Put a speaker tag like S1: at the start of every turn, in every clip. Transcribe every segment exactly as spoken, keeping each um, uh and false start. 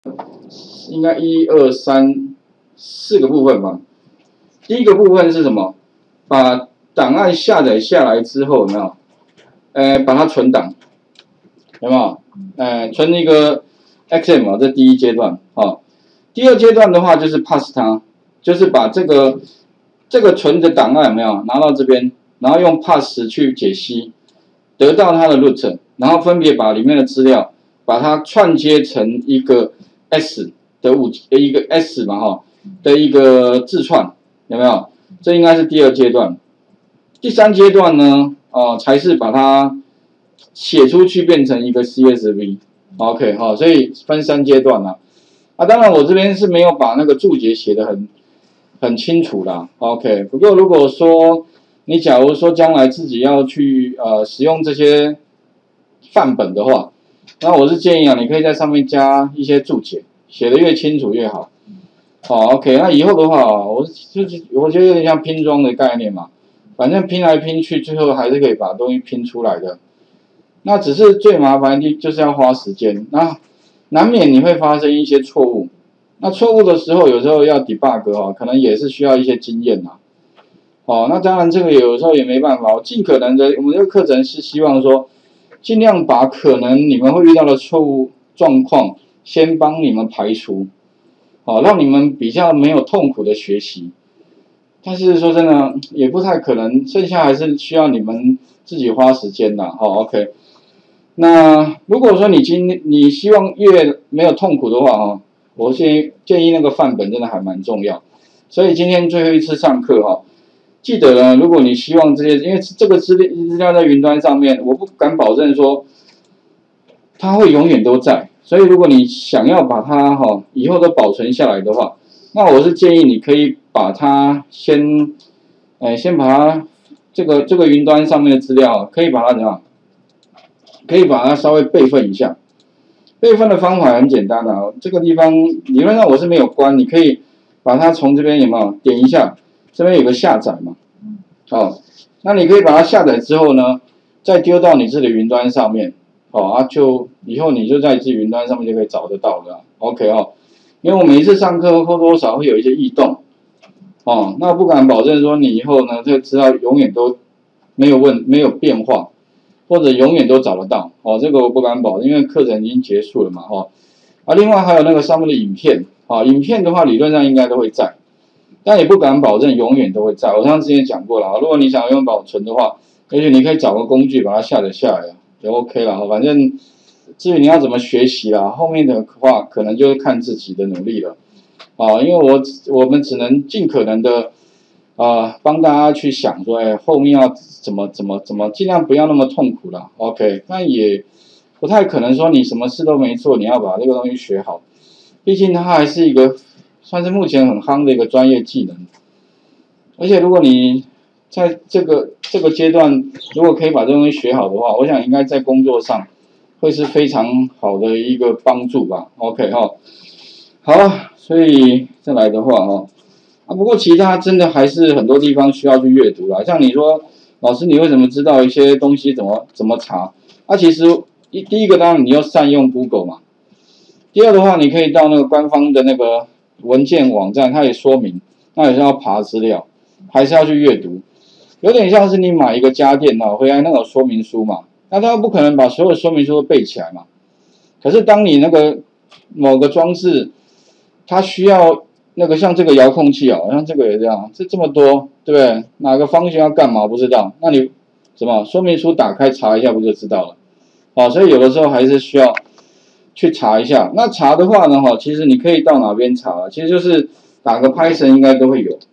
S1: 应该一二三四个部分吧。第一个部分是什么？把档案下载下来之后，有没有？呃，把它存档，有没有？呃，存一个 X M 啊，这第一阶段啊。第二阶段的话就是 pass 它，就是把这个这个存的档案有没有拿到这边，然后用 pass 去解析，得到它的 root， 然后分别把里面的资料把它串接成一个 S 的五一个 S 嘛哈的一个字串，有没有？这应该是第二阶段。第三阶段呢，呃，才是把它写出去变成一个 C S V。OK 哈，所以分三阶段啦。啊，当然我这边是没有把那个注解写得很很清楚啦。OK， 不过如果说你假如说将来自己要去呃使用这些范本的话，那我是建议啊，你可以在上面加一些注解，写得越清楚越好。好 ，OK， 那以后的话，我就是我觉得有点像拼装的概念嘛，反正拼来拼去，最后还是可以把东西拼出来的。那只是最麻烦的就是要花时间，那难免你会发生一些错误。那错误的时候，有时候要 debug 哈，可能也是需要一些经验呐。哦，那当然这个有时候也没办法，我尽可能的，我们这个课程是希望说，尽量把可能你们会遇到的错误状况先帮你们排除，好，让你们比较没有痛苦的学习。但是说真的，也不太可能，剩下还是需要你们自己花时间的。好 ，OK。那如果说你今你希望越没有痛苦的话，哈，我建议建议那个范本真的还蛮重要。所以今天最后一次上课哈，记得呢，如果你希望这些，因为这个资料资料在云端上面，我不敢保证说它会永远都在。所以如果你想要把它哈以后都保存下来的话，那我是建议你可以把它先，哎，先把它这个这个云端上面的资料，可以把它怎样？可以把它稍微备份一下。备份的方法很简单的啊，这个地方理论上我是没有关，你可以把它从这边有没有点一下，这边有个下载嘛，好，那你可以把它下载之后呢，再丢到你自己的云端上面，好啊，就以后你就在自己云端上面就可以找得到的 ，OK 哦。因为我每一次上课或多或少会有一些异动，哦，那不敢保证说你以后呢这个资料永远都没有问没有变化。或者永远都找得到，哦，这个我不敢保，因为课程已经结束了嘛，哦，啊，另外还有那个上面的影片，啊，影片的话理论上应该都会在，但也不敢保证永远都会在。我上次之前讲过了，如果你想用保存的话，也许你可以找个工具把它下载下来，就 OK 了，反正至于你要怎么学习啦，后面的话可能就是看自己的努力了，啊，因为我我们只能尽可能的。啊、呃，帮大家去想说，哎，后面要怎么怎么怎么，尽量不要那么痛苦了 ，OK？ 那也不太可能说你什么事都没做，你要把这个东西学好，毕竟它还是一个算是目前很夯的一个专业技能。而且如果你在这个这个阶段，如果可以把这东西学好的话，我想应该在工作上会是非常好的一个帮助吧 ，OK 哈？好，所以再来的话哈。啊，不过其他真的还是很多地方需要去阅读啦。像你说，老师你为什么知道一些东西怎么怎么查？啊，其实一第一个当然你要善用 Google 嘛。第二的话，你可以到那个官方的那个文件网站，它也说明，那也是要爬资料，还是要去阅读。有点像是你买一个家电啊，回来那种说明书嘛，那它不可能把所有说明书都背起来嘛。可是当你那个某个装置，它需要那个像这个遥控器哦，像这个也这样，这这么多，对不对？哪个方向要干嘛不知道？那你什么说明书打开查一下不就知道了？好，所以有的时候还是需要去查一下。那查的话呢，哈，其实你可以到哪边查？其实就是打个 Python 应该都会有。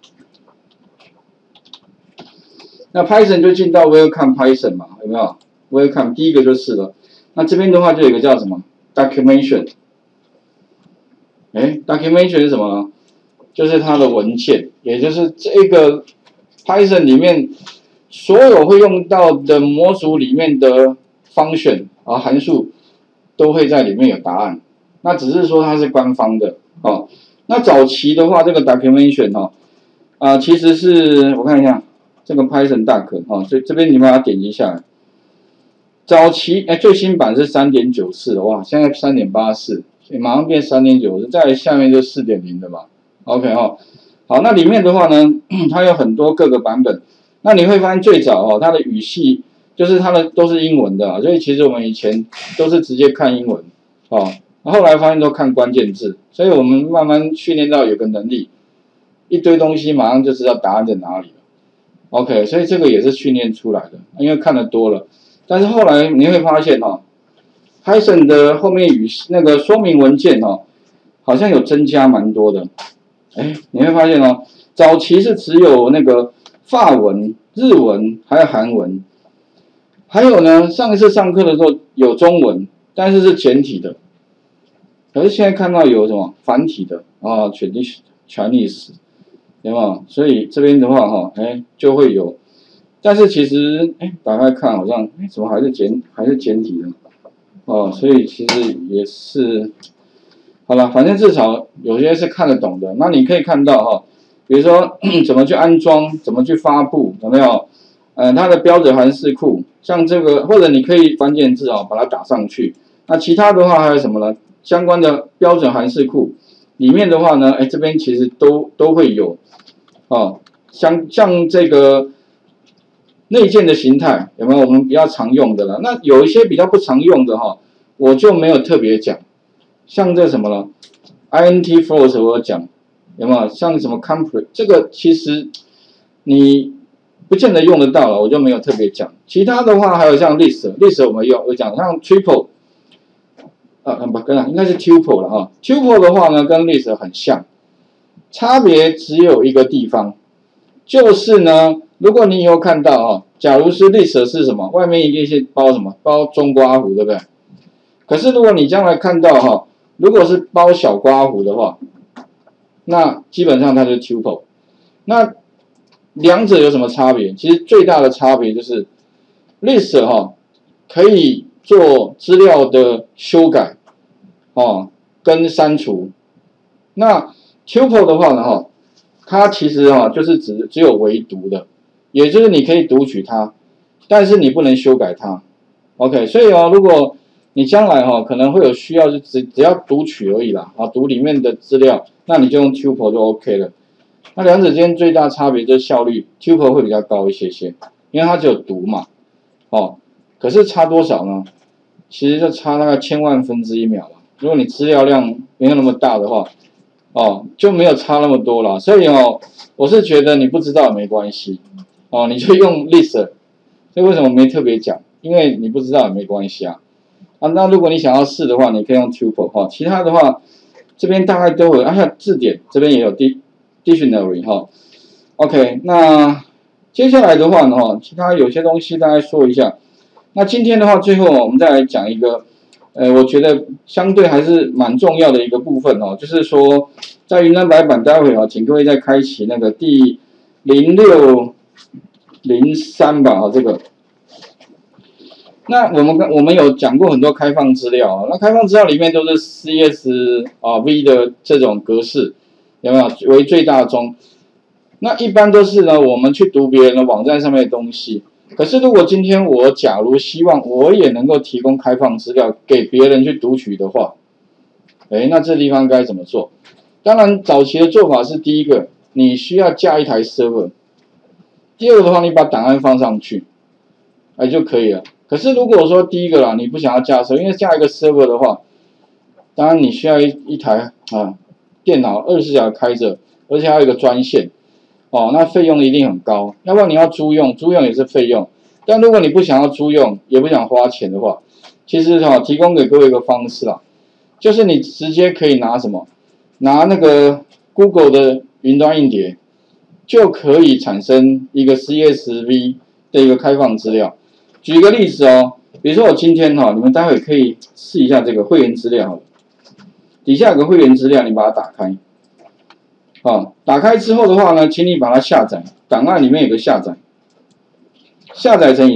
S1: 那 Python 就进到 Welcome Python 嘛，有没有 ？Welcome 第一个就是了。那这边的话就有一个叫什么 Documentation。哎 ，Documentation 是什么呢？就是它的文件，也就是这个 Python 里面所有会用到的模组里面的 function 啊函数都会在里面有答案。那只是说它是官方的哦。那早期的话，这个 documentation 哦，啊、呃，其实是我看一下这个 Python Doc 哦，所以这边你把它点击下来。早期哎，最新版是 三点九四 的哇，现在 三点八四。 马上变 三点九， 在下面就 四点零 的嘛 ，OK 哦，好，那里面的话呢，它有很多各个版本，那你会发现最早哦，它的语系就是它的都是英文的啊，所以其实我们以前都是直接看英文哦，后来发现都看关键字，所以我们慢慢训练到有个能力，一堆东西马上就知道答案在哪里了 ，OK， 所以这个也是训练出来的，因为看得多了，但是后来你会发现哦。Python 的后面语那个说明文件哦，好像有增加蛮多的。哎，你会发现哦，早期是只有那个法文、日文还有韩文，还有呢，上一次上课的时候有中文，但是是简体的。可是现在看到有什么繁体的啊 ，Chinese Chinese， 有没有？所以这边的话哈，哎就会有，但是其实哎打开看好像哎怎么还是简还是简体的？哦，所以其实也是，好了，反正至少有些是看得懂的。那你可以看到哈，比如说怎么去安装，怎么去发布，有没有？呃，它的标准函式库，像这个，或者你可以关键字啊把它打上去。那其他的话还有什么呢？相关的标准函式库里面的话呢，哎，这边其实都都会有，哦，像像这个。内建的形态有没有我们比较常用的了？那有一些比较不常用的哈，我就没有特别讲。像这什么了 ，int float 我有讲，有没有？像什么 complete 这个其实你不见得用得到了，我就没有特别讲。其他的话还有像 list，list 我们有有讲，像 triple 啊不跟应该是 tuple 了哈 ，tuple 的话呢跟 list 很像，差别只有一个地方，就是呢。如果你以后看到哦，假如是 list 是什么，外面一定是包什么，包中括弧，对不对？可是如果你将来看到哈，如果是包小括弧的话，那基本上它就是 tuple。那两者有什么差别？其实最大的差别就是 list 哈可以做资料的修改哦跟删除，那 tuple 的话呢哈，它其实哈就是只只有唯读的。也就是你可以读取它，但是你不能修改它 ，OK， 所以哦，如果你将来哈、哦、可能会有需要，就只只要读取而已啦，啊，读里面的资料，那你就用 tuple 就 OK 了。那两者之间最大差别就是效率 ，tuple 会比较高一些些，因为它只有读嘛，哦，可是差多少呢？其实就差大概千万分之一秒吧。如果你资料量没有那么大的话，哦，就没有差那么多了。所以哦，我是觉得你不知道也没关系。哦，你就用 list， 所以为什么没特别讲？因为你不知道也没关系啊。啊，那如果你想要试的话，你可以用 tuple 哈、哦。其他的话，这边大概都有，啊，还有字典这边也有 dictionary 哈、哦。OK， 那接下来的话呢，哈，其他有些东西大概说一下。那今天的话，最后我们再来讲一个，呃，我觉得相对还是蛮重要的一个部分哦，就是说在云端白板，待会啊，请各位再开启那个第零六。零三吧，啊，这个。那我们我们有讲过很多开放资料啊，那开放资料里面都是 C S 啊 V 的这种格式，有没有为最大宗？那一般都是呢，我们去读别人的网站上面的东西。可是如果今天我假如希望我也能够提供开放资料给别人去读取的话，哎，那这地方该怎么做？当然，早期的做法是第一个，你需要架一台 server。第二个的话，你把档案放上去，哎就可以了。可是如果说第一个啦，你不想要架设，因为架一个 server 的话，当然你需要一一台啊电脑二十四小时开着，而且还有一个专线，哦，那费用一定很高。要不然你要租用，租用也是费用。但如果你不想要租用，也不想花钱的话，其实哈、啊、提供给各位一个方式啦，就是你直接可以拿什么，拿那个 Google 的云端硬碟。就可以产生一个 C S V 的一个开放资料。举一个例子哦，比如说我今天哈、哦，你们待会可以试一下这个会员资料，底下有个会员资料，你把它打开，哦，打开之后的话呢，请你把它下载，档案里面有个下载，下载成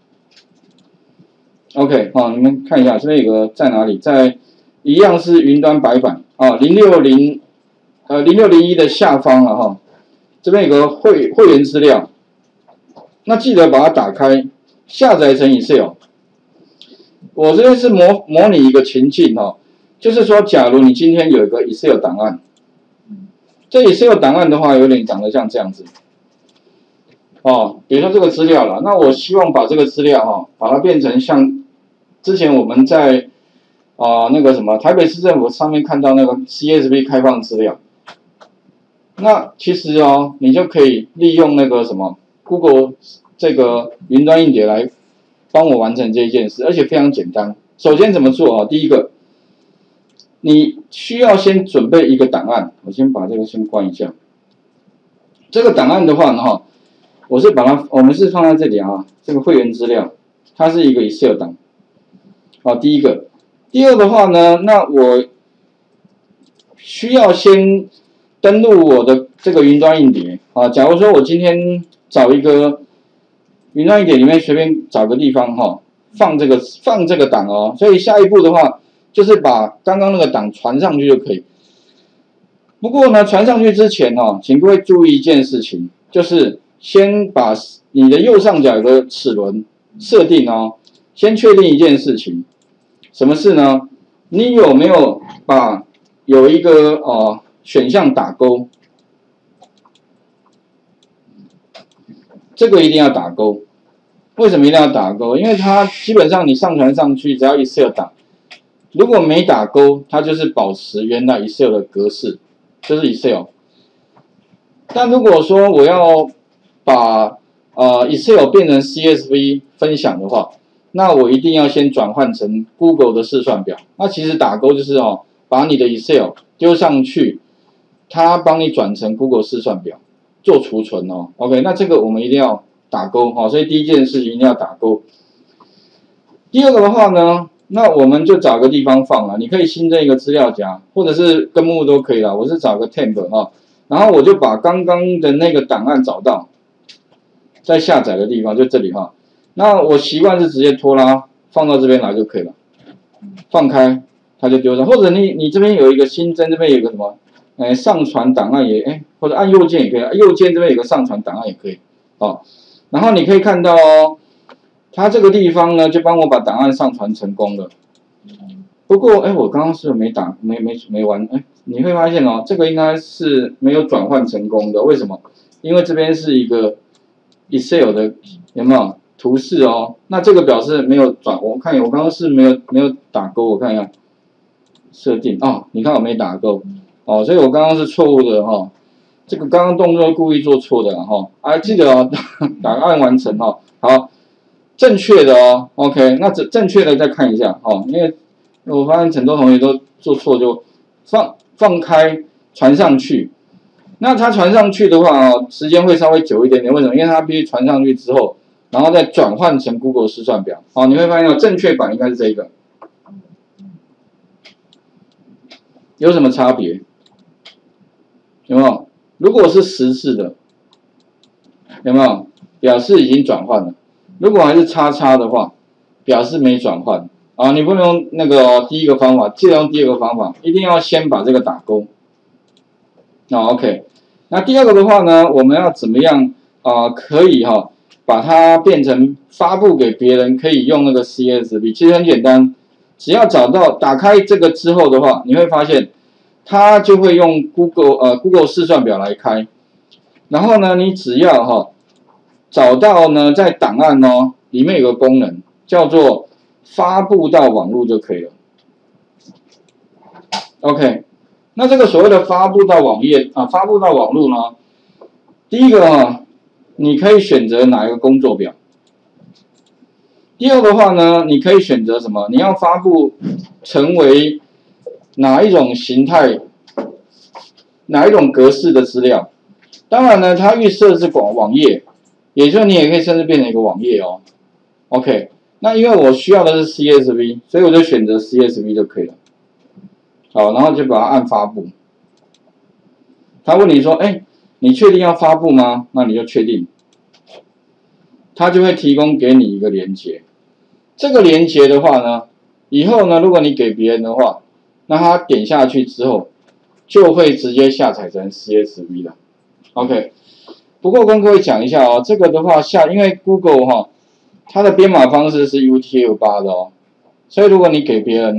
S1: Excel。OK， 哦，你们看一下这边有个在哪里，在一样是云端白板啊，零六零呃零六零一的下方了哈。哦这边有个会会员资料，那记得把它打开，下载成 Excel。我这边是模模拟一个情境哈、哦， 就是说，假如你今天有一个 Excel 档案，这 Excel 档案的话，有点长得像这样子。哦，比如说这个资料啦，那我希望把这个资料哈、哦，把它变成像之前我们在啊、呃、那个什么台北市政府上面看到那个 C S V 开放资料。那其实哦，你就可以利用那个什么 Google 这个云端硬碟来帮我完成这一件事，而且非常简单。首先怎么做啊？第一个，你需要先准备一个档案，我先把这个先关一下。这个档案的话呢，哈，我是把它，我们是放在这里啊，这个会员资料，它是一个 Excel 档。好，第一个，第二的话呢，那我需要先登录我的这个云端硬碟啊。假如说我今天找一个云端硬碟里面随便找个地方哈、哦，放这个放这个档哦。所以下一步的话，就是把刚刚那个档传上去就可以。不过呢，传上去之前哦，请各位注意一件事情，就是先把你的右上角有个齿轮设定哦，先确定一件事情，什么事呢？你有没有把有一个哦选项打勾？这个一定要打勾。为什么一定要打勾？因为它基本上你上传上去，只要 Excel 档，如果没打勾，它就是保持原来 Excel 的格式，这是 Excel。但如果说我要把呃 Excel 变成 C S V 分享的话，那我一定要先转换成 Google 的试算表。那其实打勾就是哦，把你的 Excel 丢上去，它帮你转成 Google 试算表做储存哦。OK， 那这个我们一定要打勾哈、哦，所以第一件事情一定要打勾。第二个的话呢，那我们就找个地方放了，你可以新增一个资料夹，或者是根目都可以啦。我是找个 temp 啊，然后我就把刚刚的那个档案找到，在下载的地方就这里哈。那我习惯是直接拖拉放到这边来就可以了，放开它就丢上，或者你你这边有一个新增，这边有一个什么，哎上传档案也哎，或者按右键也可以，右键这边有个上传档案也可以，哦，然后你可以看到哦，它这个地方呢就帮我把档案上传成功了。不过哎，我刚刚是不是没打没没没完哎，你会发现哦，这个应该是没有转换成功的，为什么？因为这边是一个 Excel 的有没有？图示哦，那这个表示没有转，我看我刚刚是没有没有打勾，我看一下设定哦，你看我没打勾哦，所以我刚刚是错误的哈、哦，这个刚刚动作故意做错的哈、哦，啊记得哦，档案完成哈、哦，好，正确的哦 ，OK， 那正正确的再看一下哦，因为我发现很多同学都做错，就放放开传上去，那它传上去的话哦，时间会稍微久一点点，为什么？因为它必须传上去之后。然后再转换成 Google 试算表，好，你会发现正确版应该是这一个，有什么差别？有没有？如果是十字的，有没有？表示已经转换了。如果还是叉叉的话，表示没转换。啊，你不能用那个、哦、第一个方法，记得用第二个方法，一定要先把这个打勾。那 OK， 那第二个的话呢，我们要怎么样啊、呃？可以哈、哦。把它变成发布给别人，可以用那个 C S V， 其实很简单，只要找到打开这个之后的话，你会发现它就会用 Google 呃 Google 试算表来开，然后呢，你只要哈、哦、找到呢在档案哦里面有个功能叫做发布到网络就可以了。OK， 那这个所谓的发布到网页啊，发布到网络呢，第一个啊。你可以选择哪一个工作表？第二的话呢，你可以选择什么？你要发布成为哪一种形态、哪一种格式的资料？当然呢，它预设是网网页，也就是你也可以甚至变成一个网页哦。OK， 那因为我需要的是 C S V， 所以我就选择 C S V 就可以了。好，然后就把它按发布。他问你说，哎。你确定要发布吗？那你就确定，它就会提供给你一个连结。这个连结的话呢，以后呢，如果你给别人的话，那他点下去之后，就会直接下载成 C S V 了。OK， 不过跟各位讲一下哦，这个的话下，因为 Google 哈、哦，它的编码方式是 U T F 八的哦，所以如果你给别人哦，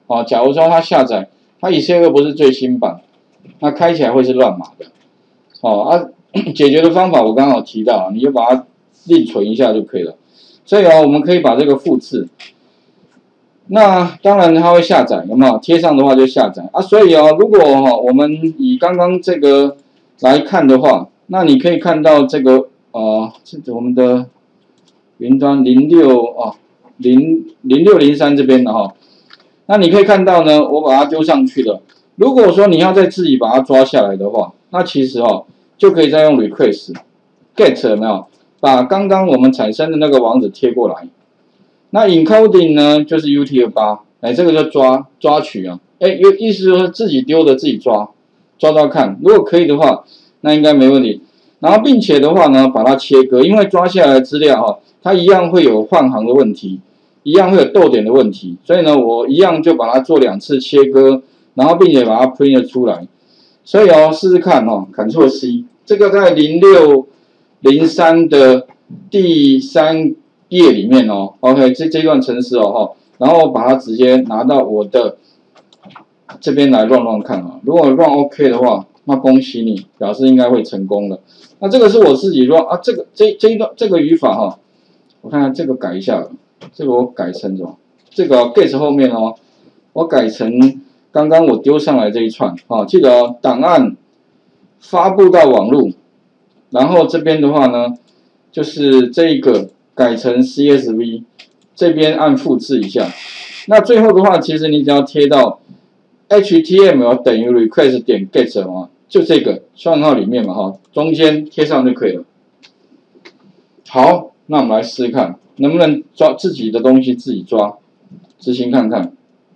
S1: 哦，假如说它下载，它 Excel 二不是最新版，那开起来会是乱码的。哦啊，解决的方法我刚刚有提到，你就把它另存一下就可以了。所以哦，我们可以把这个复制。那当然它会下载，有没有？贴上的话就下载啊。所以哦，如果哈、哦、我们以刚刚这个来看的话，那你可以看到这个呃，这我们的云端零六哦零零六零三这边的哈、哦，那你可以看到呢，我把它丢上去了。如果说你要再自己把它抓下来的话，那其实哦就可以再用 request get 有没有？把刚刚我们产生的那个网址贴过来。那 encoding 呢，就是 U T 二十八，哎，这个就抓抓取啊，哎，有意思就是自己丢的自己抓，抓抓看，如果可以的话，那应该没问题。然后并且的话呢，把它切割，因为抓下来的资料哈，它一样会有换行的问题，一样会有逗点的问题，所以呢，我一样就把它做两次切割，然后并且把它 print 出来。所以哦，试试看哦 ，Ctrl C， 这个在零六零三的第三页里面哦 ，OK， 这这段程式哦哈，然后把它直接拿到我的这边来乱乱看啊。如果乱 OK 的话，那恭喜你，表示应该会成功的。那这个是我自己乱啊，这个这这一段这个语法哈、哦，我看看这个改一下，这个我改成什么？这个、哦、get 后面哦，我改成刚刚我丢上来这一串啊、哦，记得哦，档案发布到网络，然后这边的话呢，就是这一个。改成 C S V， 这边按复制一下。那最后的话，其实你只要贴到 H T M L 等于 request 点 get 嘛，就这个双引号里面嘛哈，中间贴上就可以了。好，那我们来试试看，能不能抓自己的东西自己抓，执行看看。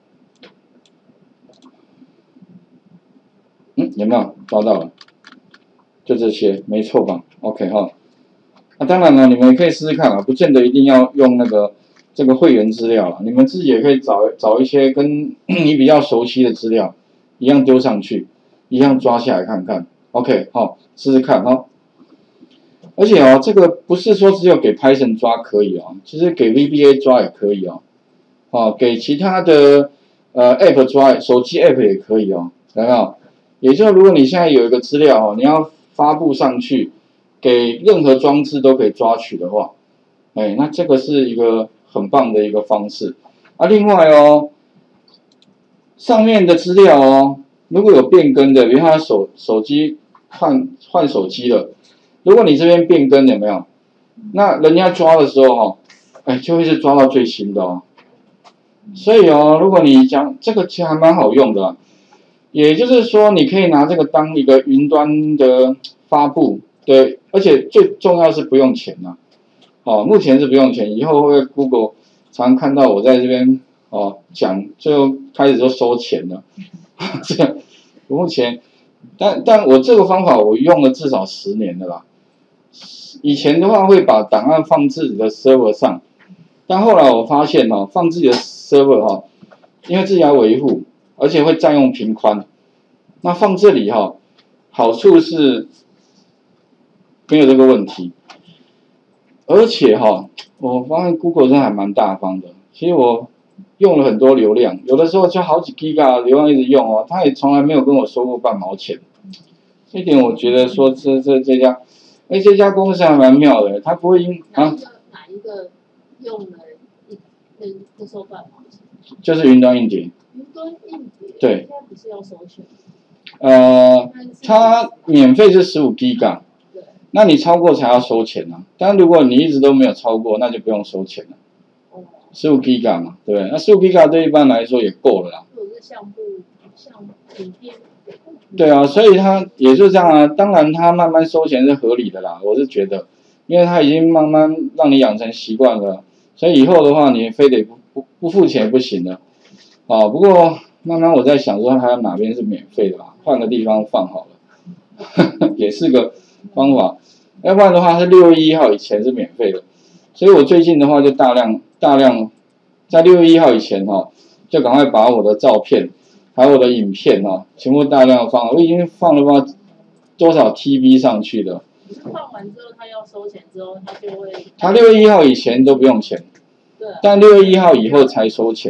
S1: 嗯，有没有抓到了？就这些，没错吧 ？OK 哈。那、啊、当然了，你们也可以试试看啊，不见得一定要用那个这个会员资料啊，你们自己也可以找找一些跟你比较熟悉的资料，一样丢上去，一样抓下来看看。OK， 好、哦，试试看哈、哦。而且哦，这个不是说只有给 Python 抓可以哦，其实给 V B A 抓也可以哦，哦，给其他的呃 App 抓，手机 App 也可以哦，有没有？也就是如果你现在有一个资料哦，你要发布上去。给任何装置都可以抓取的话，哎，那这个是一个很棒的一个方式啊。另外哦，上面的资料哦，如果有变更的，比如他手手机换换手机了，如果你这边变更有没有？那人家抓的时候哈、哦，哎，就会是抓到最新的哦。所以哦，如果你讲这个其实还蛮好用的、啊，也就是说你可以拿这个当一个云端的发布。对，而且最重要是不用钱呐、啊，哦，目前是不用钱，以后会 Google 常看到我在这边哦讲，就开始就收钱了，这个目前，但但我这个方法我用了至少十年了啦，以前的话会把档案放自己的 server 上，但后来我发现哦，放自己的 server 哈、哦，因为自己要维护，而且会占用频宽，那放这里哈、哦，好处是。没有这个问题，而且哈、哦，我发现 Google 真的还蛮大方的。其实我用了很多流量，有的时候就好几 G 啊流量一直用哦，他也从来没有跟我收过半毛钱。这一点我觉得说这这这家，哎这家公司还蛮妙的，他不会因啊
S2: 哪一个用了一不不收半毛钱？
S1: 就是云端硬碟。
S2: 云端硬碟
S1: 对，
S2: 应该不是要收钱。
S1: 呃，它免费是十五 G。那你超过才要收钱啊！但如果你一直都没有超过，那就不用收钱了。十五 G 嘛，对不对？那十五 G 对一般来说也够了啦。
S2: 或者是相簿、相影片。
S1: 对啊，所以它也就这样啊。当然，它慢慢收钱是合理的啦，我是觉得，因为它已经慢慢让你养成习惯了，所以以后的话，你非得不不不付钱不行的。啊，不过慢慢我在想说，还有哪边是免费的啦？换个地方放好了，也是个方法。要不然的话，是六月一号以前是免费的，所以我最近的话就大量大量在六月一号以前哈、哦，就赶快把我的照片还有我的影片哦，全部大量放了，我已经放了不知道多少 T B 上去了。
S2: 放完之后，他要收钱之后，他就会。
S1: 他六月一号以前都不用钱，
S2: 对。
S1: 但六月一号以后才收钱。
S2: 对。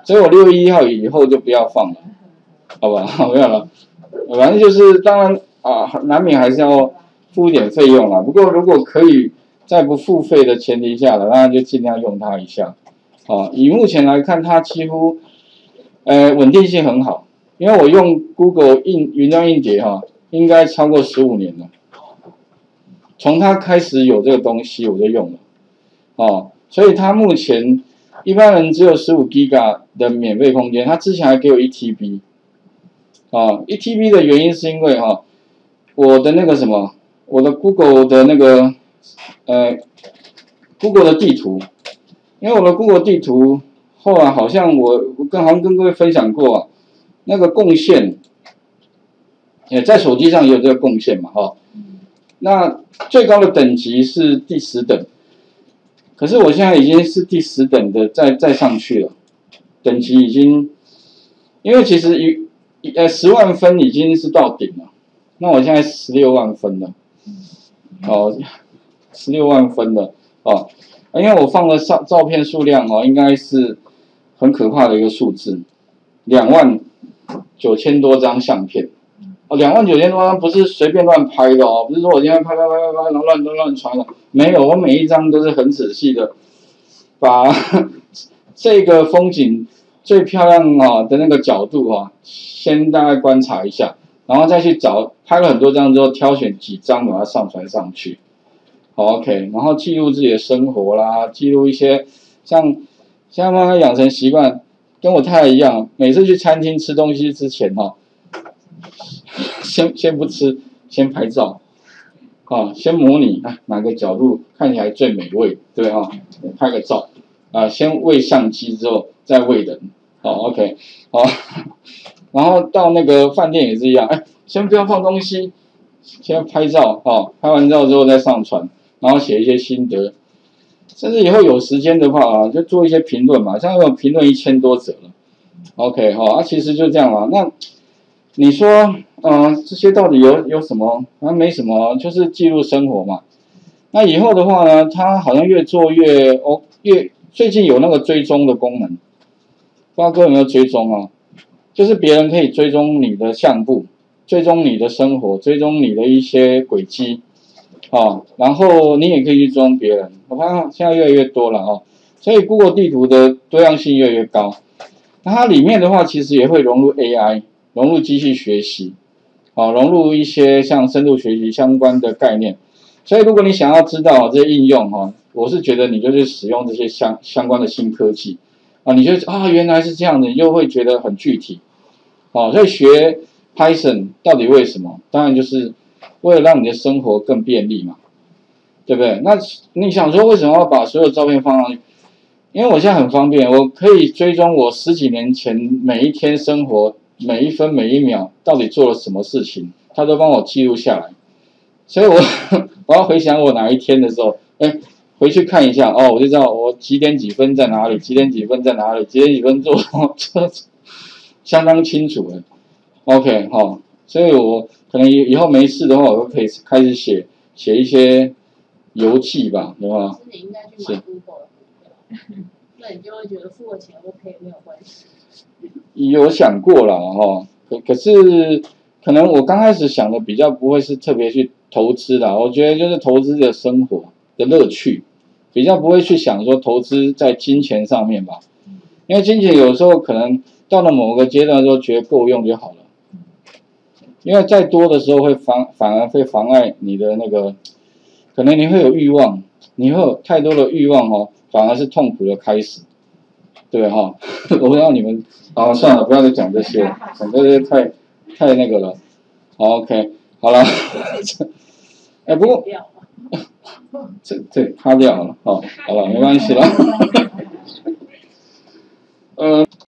S1: 所以我六月一号以后就不要放了，好吧？没有了，反正就是当然啊，难免还是要付一点费用啦。不过如果可以在不付费的前提下的，那就尽量用它一下。啊，以目前来看，它几乎呃稳定性很好，因为我用 Google 硬云端硬碟哈，应该超过十五年了。从它开始有这个东西我就用了，哦，所以它目前一般人只有十五 G B 的免费空间，它之前还给我一 T B， 啊，一 T B 的原因是因为哈，我的那个什么，我的 Google 的那个呃 Google 的地图，因为我的 Google 地图后来好像我我跟好像跟各位分享过、啊，那个贡献，也在手机上也有这个贡献嘛，哈。那最高的等级是第十等，可是我现在已经是第十等的再再上去了，等级已经，因为其实一呃十万分已经是到顶了，那我现在十六万分了，哦，十六万分了哦，因为我放的照照片数量哦，应该是很可怕的一个数字，两万九千多张相片。哦，两万九千多张不是随便乱拍的哦，不是说我今天拍拍拍拍拍，然后乱乱乱传的，没有，我每一张都是很仔细的，把这个风景最漂亮啊的那个角度啊，先大概观察一下，然后再去找拍了很多张之后，挑选几张把它上传上去，好 OK， 然后记录自己的生活啦，记录一些像现在慢慢养成习惯，跟我太太一样，每次去餐厅吃东西之前哈、哦。先先不吃，先拍照，啊，先模拟啊哪个角度看起来最美味，对啊，拍个照，啊，先喂相机之后再喂人，好 ，OK， 好，然后到那个饭店也是一样，哎，先不要放东西，先拍照，啊，拍完照之后再上传，然后写一些心得，甚至以后有时间的话啊，就做一些评论嘛，像有评论一千多则了 ，OK， 哈，啊，其实就这样嘛，那。你说，嗯、呃，这些到底有有什么？啊，没什么，就是记录生活嘛。那以后的话呢，它好像越做越哦，越最近有那个追踪的功能，不知道各位有没有追踪啊？就是别人可以追踪你的相簿，追踪你的生活，追踪你的一些轨迹，啊，然后你也可以去追踪别人。我发现现在越来越多了哦，所以 Google 地图的多样性越来越高。那它里面的话，其实也会融入 A I。融入机器学习，啊，融入一些像深度学习相关的概念，所以如果你想要知道这些应用哈，我是觉得你就去使用这些相相关的新科技，啊，你就啊原来是这样的，你就会觉得很具体，啊，所以学 Python 到底为什么？当然就是为了让你的生活更便利嘛，对不对？那你想说为什么要把所有照片放上去？因为我现在很方便，我可以追踪我十几年前每一天生活。每一分每一秒到底做了什么事情，他都帮我记录下来，所以我我要回想我哪一天的时候，哎，回去看一下哦，我就知道我几点几分在哪里，几点几分在哪里，几点几分做，这相当清楚了。OK， 好、哦，所以我可能以以后没事的话，我就可以开始写写一些游记吧，对吧？
S2: 你应该去买 Google 的，那你就会觉得付了钱 OK 没有关系。
S1: 有想过了哈，可可是可能我刚开始想的比较不会是特别去投资的，我觉得就是投资的生活的乐趣，比较不会去想说投资在金钱上面吧，因为金钱有时候可能到了某个阶段的时候觉得够用就好了，因为再多的时候会妨反而会妨碍你的那个，可能你会有欲望，你会有太多的欲望哦，反而是痛苦的开始。对哈，我不知道你们，啊算了，不要再讲这些，讲这些太太那个了。好 OK， 好了，哎不过，这这擦掉了，好，好了，没关系了。呃。